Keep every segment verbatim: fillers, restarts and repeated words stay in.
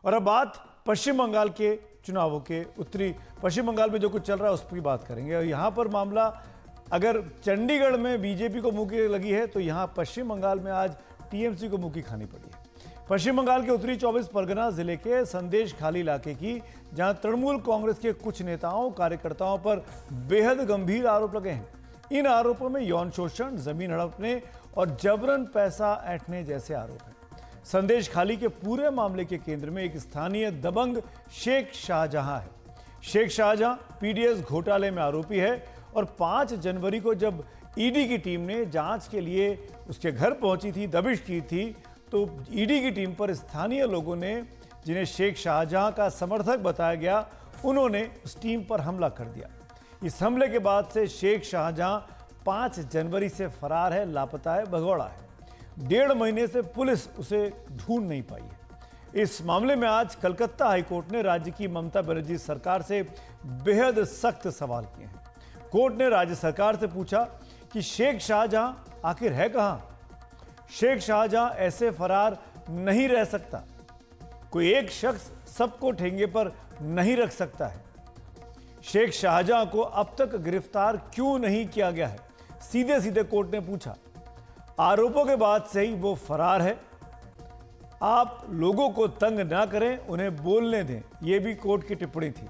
और अब बात पश्चिम बंगाल के चुनावों के, उत्तरी पश्चिम बंगाल में जो कुछ चल रहा है उस पर बात करेंगे। और यहाँ पर मामला अगर चंडीगढ़ में बीजेपी को मुंह की लगी है तो यहाँ पश्चिम बंगाल में आज टीएमसी को मुंह की खानी पड़ी है। पश्चिम बंगाल के उत्तरी चौबीस परगना जिले के संदेश खाली इलाके की, जहां तृणमूल कांग्रेस के कुछ नेताओं कार्यकर्ताओं पर बेहद गंभीर आरोप लगे हैं। इन आरोपों में यौन शोषण, जमीन हड़पने और जबरन पैसा ऐंठने जैसे आरोप हैं। संदेश खाली के पूरे मामले के केंद्र में एक स्थानीय दबंग शेख शाहजहां है। शेख शाहजहां पीडीएस घोटाले में आरोपी है और पांच जनवरी को जब ईडी की टीम ने जांच के लिए उसके घर पहुंची थी, दबिश की थी, तो ईडी की टीम पर स्थानीय लोगों ने, जिन्हें शेख शाहजहां का समर्थक बताया गया, उन्होंने उस टीम पर हमला कर दिया। इस हमले के बाद से शेख शाहजहां पांच जनवरी से फरार है, लापता है, भगौड़ा है। डेढ़ महीने से पुलिस उसे ढूंढ नहीं पाई है। इस मामले में आज कलकत्ता हाईकोर्ट ने राज्य की ममता बनर्जी सरकार से बेहद सख्त सवाल किए हैं। कोर्ट ने राज्य सरकार से पूछा कि शेख शाहजहां आखिर है कहां? शेख शाहजहां ऐसे फरार नहीं रह सकता। कोई एक शख्स सबको ठेंगे पर नहीं रख सकता है। शेख शाहजहां को अब तक गिरफ्तार क्यों नहीं किया गया है? सीधे सीधे कोर्ट ने पूछा। आरोपों के बाद से ही वो फरार है। आप लोगों को तंग ना करें, उन्हें बोलने दें, यह भी कोर्ट की टिप्पणी थी।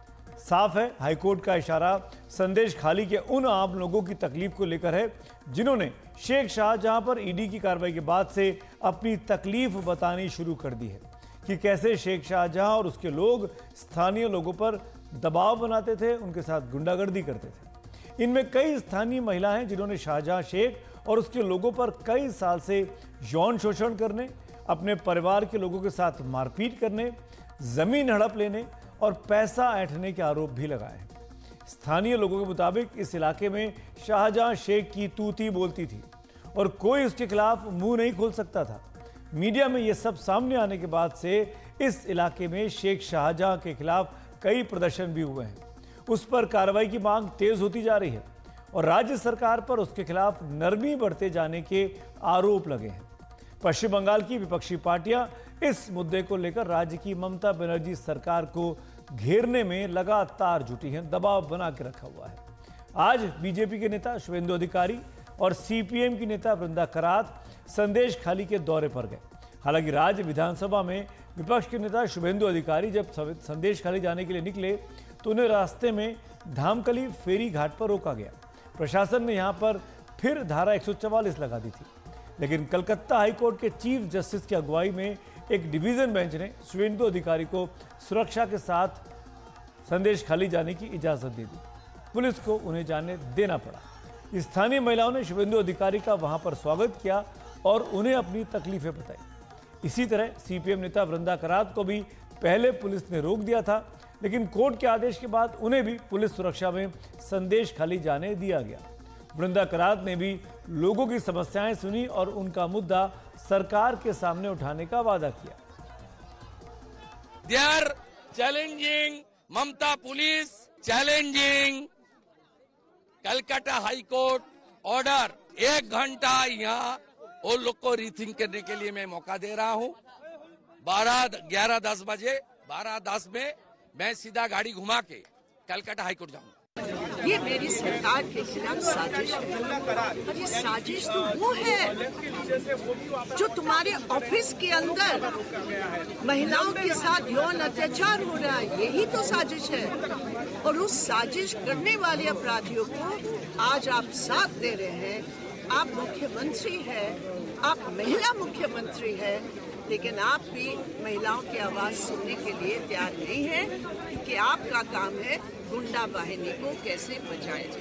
साफ है, हाईकोर्ट का इशारा संदेश खाली के उन आम लोगों की तकलीफ को लेकर है जिन्होंने शेख शाहजहां पर ईडी की कार्रवाई के बाद से अपनी तकलीफ बतानी शुरू कर दी है कि कैसे शेख शाहजहां और उसके लोग स्थानीय लोगों पर दबाव बनाते थे, उनके साथ गुंडागर्दी करते थे। इनमें कई स्थानीय महिलाएं जिन्होंने शाहजहां शेख और उसके लोगों पर कई साल से यौन शोषण करने, अपने परिवार के लोगों के साथ मारपीट करने, जमीन हड़प लेने और पैसा ऐंठने के आरोप भी लगाए हैं। स्थानीय लोगों के मुताबिक इस इलाके में शाहजहां शेख की तूती बोलती थी और कोई उसके खिलाफ मुंह नहीं खोल सकता था। मीडिया में यह सब सामने आने के बाद से इस इलाके में शेख शाहजहां के खिलाफ कई प्रदर्शन भी हुए हैं। उस पर कार्रवाई की मांग तेज होती जा रही है और राज्य सरकार पर उसके खिलाफ नरमी बढ़ते जाने के आरोप लगे हैं। पश्चिम बंगाल की विपक्षी पार्टियां इस मुद्दे को लेकर राज्य की ममता बनर्जी सरकार को घेरने में लगातार जुटी हैं, दबाव बना के रखा हुआ है। आज बीजेपी के नेता शुभेंदु अधिकारी और सीपीएम की नेता वृंदा करात संदेश खाली के दौरे पर गए। हालांकि राज्य विधानसभा में विपक्ष के नेता शुभेंदु अधिकारी जब संदेश खाली जाने के लिए निकले तो उन्हें रास्ते में धामकली फेरी घाट पर रोका गया। प्रशासन ने यहां पर फिर धारा एक सौ चवालीस लगा दी थी, लेकिन कलकत्ता हाईकोर्ट के चीफ जस्टिस की अगुवाई में एक डिवीजन बेंच ने शुभेंदु अधिकारी को सुरक्षा के साथ संदेश खाली जाने की इजाजत दे दी। पुलिस को उन्हें जाने देना पड़ा। स्थानीय महिलाओं ने शुभेंदु अधिकारी का वहां पर स्वागत किया और उन्हें अपनी तकलीफें बताई। इसी तरह सीपीएम नेता वृंदा करात को भी पहले पुलिस ने रोक दिया था, लेकिन कोर्ट के आदेश के बाद उन्हें भी पुलिस सुरक्षा में संदेश खाली जाने दिया गया। वृंदा करात ने भी लोगों की समस्याएं सुनी और उनका मुद्दा सरकार के सामने उठाने का वादा किया। They are challenging Mamata police, challenging Calcutta high court order. एक घंटा यहाँ वो लोग को रीथिंक करने के लिए मैं मौका दे रहा हूँ। बारह ग्यारह दस बजे बारह दस में मैं सीधा गाड़ी घुमा के कलकत्ता हाई कोर्ट जाऊंगा। ये मेरी सरकार के खिलाफ साजिश है और ये साजिश तो वो है जो तुम्हारे ऑफिस के अंदर महिलाओं के साथ यौन अत्याचार हो रहा है। यही तो साजिश है और उस साजिश करने वाले अपराधियों को आज आप साथ दे रहे हैं। आप मुख्यमंत्री हैं, आप महिला मुख्यमंत्री हैं, लेकिन आप भी महिलाओं की आवाज सुनने के लिए तैयार नहीं है कि आपका काम है गुंडा बाहिनी को कैसे बचाया जाए।